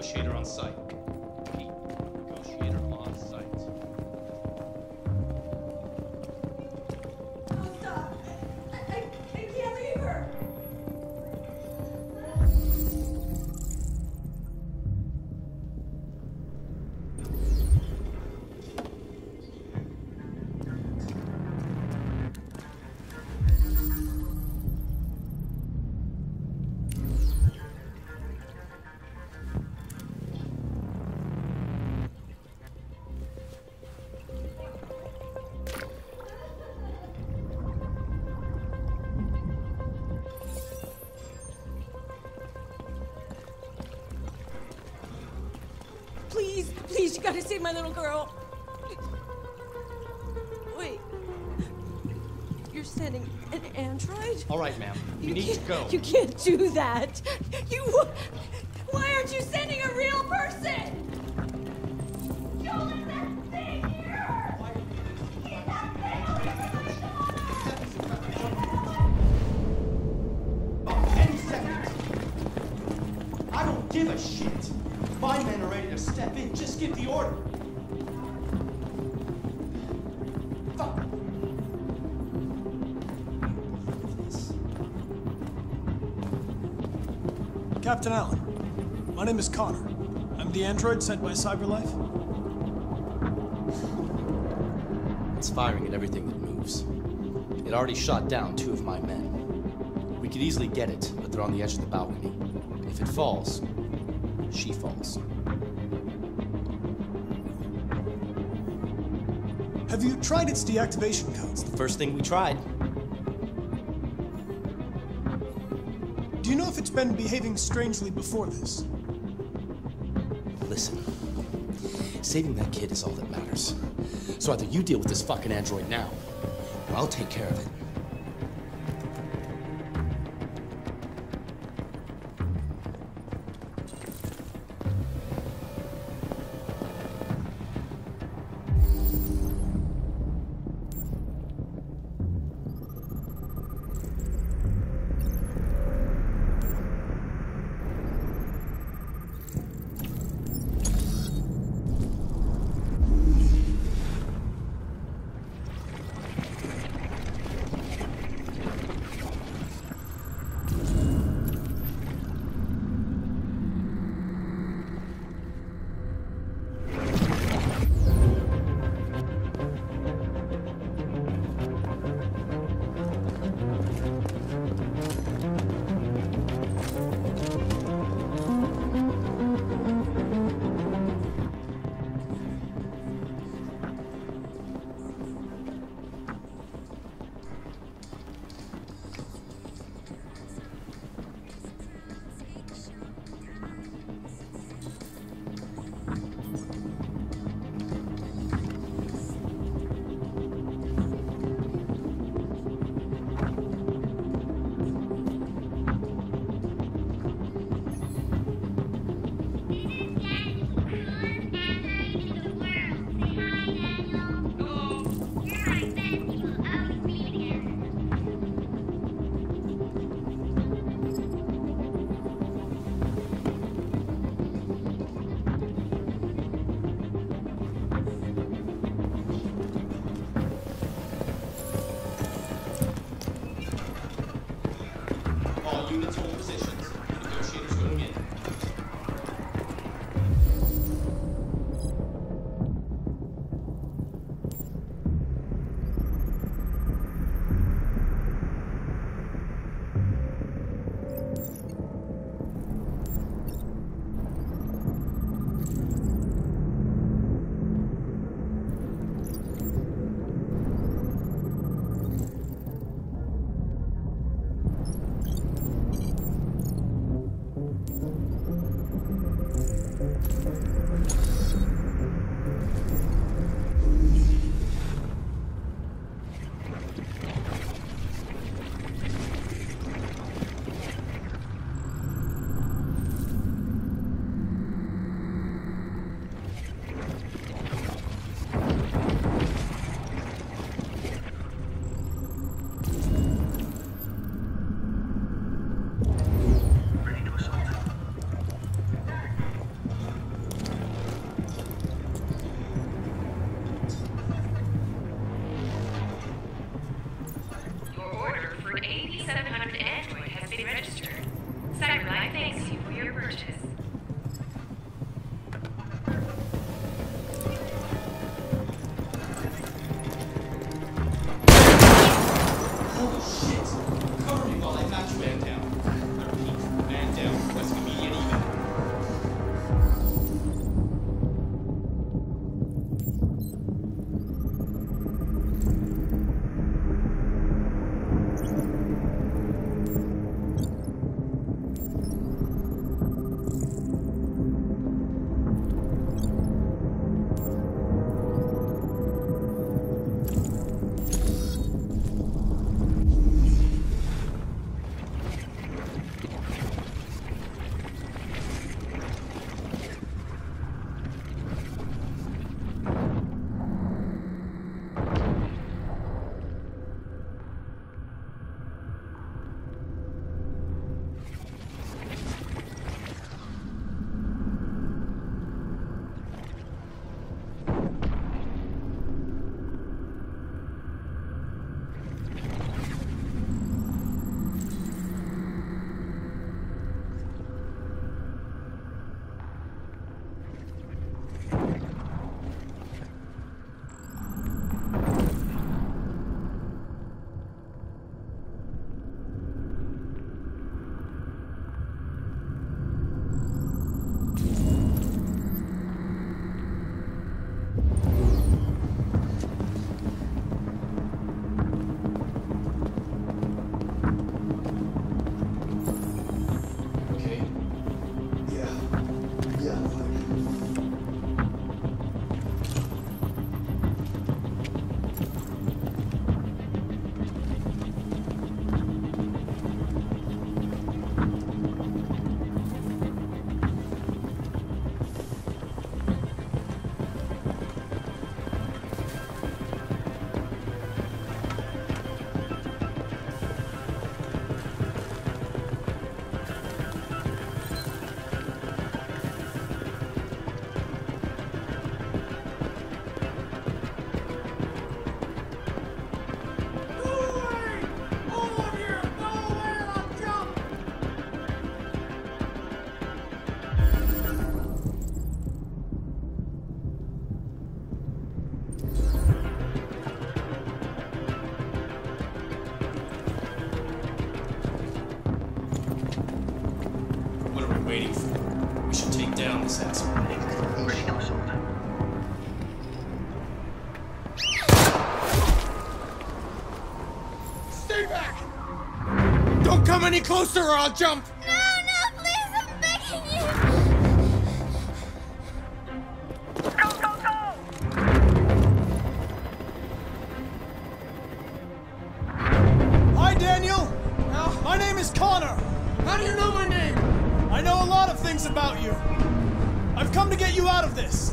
negotiator on site. Repeat, negotiator on site. Oh, stop! I can't leave her! Please, you gotta save my little girl. Wait. You're sending an android? All right, ma'am. You need to go. You can't do that. Why aren't you sending a real person? Don't let that thing here! Get that thing About 10 seconds. I don't give a shit. My men are ready to step in. Just give the order. Fuck. Captain Allen, my name is Connor. I'm the android sent by CyberLife. It's firing at everything that moves. It already shot down 2 of my men. We could easily get it, but they're on the edge of the balcony. If it falls, she falls. Have you tried its deactivation codes? The first thing we tried. Do you know if it's been behaving strangely before this? Listen, saving that kid is all that matters. So either you deal with this fucking android now, or I'll take care of it. any closer or I'll jump! No, no, please, I'm begging you! Go, go, go! Hi, Daniel! My name is Connor! How do you know my name? I know a lot of things about you. I've come to get you out of this.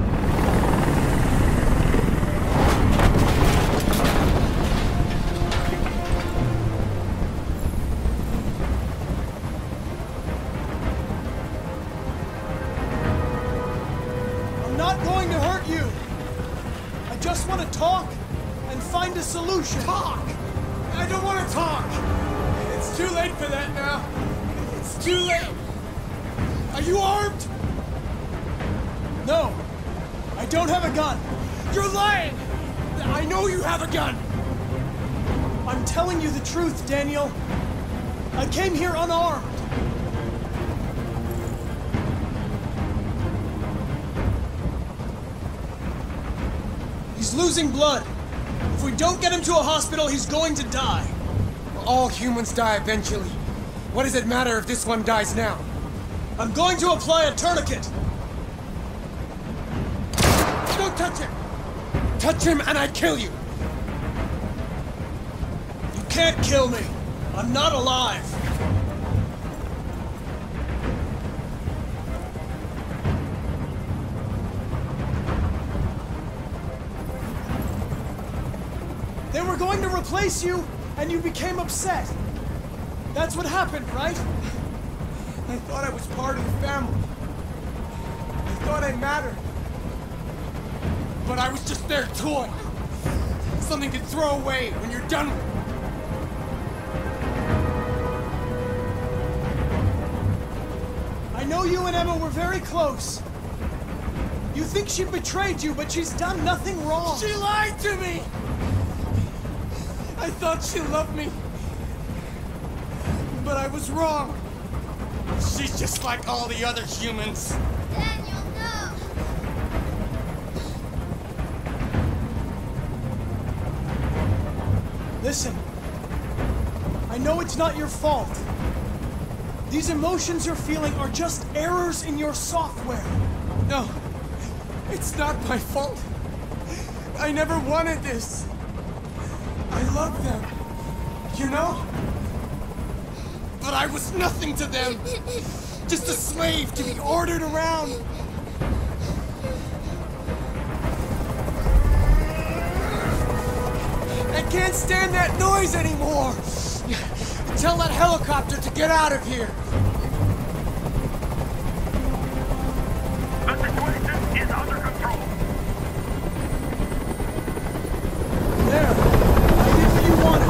I'm not going to hurt you. I just want to talk and find a solution. Talk! I don't want to talk! It's too late for that now. It's too late. Are you armed? No, I don't have a gun. You're lying! I know you have a gun! I'm telling you the truth, Daniel. I came here unarmed. He's losing blood. If we don't get him to a hospital, he's going to die. All humans die eventually. What does it matter if this one dies now? I'm going to apply a tourniquet. Don't touch him! Touch him and I kill you! You can't kill me. I'm not alive. They were going to replace you, and you became upset. That's what happened, right? I thought I was part of the family. I thought I mattered. But I was just their toy. Something to throw away when you're done with it. I know you and Emma were very close. You think she betrayed you, but she's done nothing wrong. She lied to me! I thought she loved me. But I was wrong. She's just like all the other humans. Daniel, no! Listen, I know it's not your fault. These emotions you're feeling are just errors in your software. No, it's not my fault. I never wanted this. I love them, you know? But I was nothing to them. Just a slave to be ordered around. I can't stand that noise anymore. Tell that helicopter to get out of here. The situation is under control. There, I did what you wanted.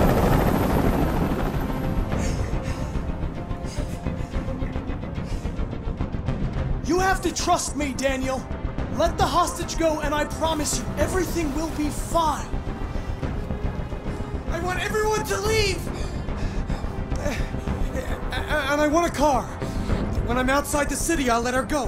You have to trust me, Daniel. Let the hostage go, and I promise you, everything will be fine. I want everyone to leave! And I want a car. When I'm outside the city, I'll let her go.